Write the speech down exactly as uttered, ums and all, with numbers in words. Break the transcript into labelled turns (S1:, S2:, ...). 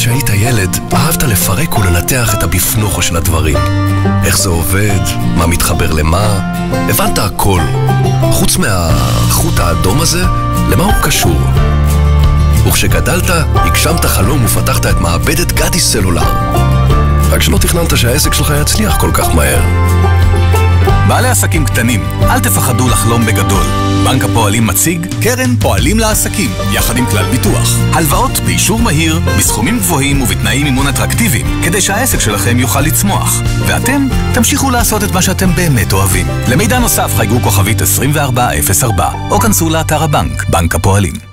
S1: שהיית ילד, אהבת לפרק ולנתח את הביפנוכו של הדברים. איך זה עובד, מה מתחבר למה, הבנת הכל. חוץ מהחוט האדום הזה, למה הוא קשור? וכשגדלת, הגשמת חלום ופתחת את מעבדת גדי סלולר. רק שלא תכננת שהעסק שלך יצליח כל כך מהר.
S2: בעלי עסקים קטנים, אל תפחדו לחלום בגדול. בנק הפועלים מציג קרן פועלים לעסקים, יחד עם כלל ביטוח. הלוואות באישור מהיר, בסכומים גבוהים ובתנאים מימון אטרקטיביים, כדי שהעסק שלכם יוכל לצמוח. ואתם תמשיכו לעשות את מה שאתם באמת אוהבים. למידע נוסף חייגו כוכבית עשרים וארבע אפס ארבע, או כנסו לאתר הבנק, בנק הפועלים.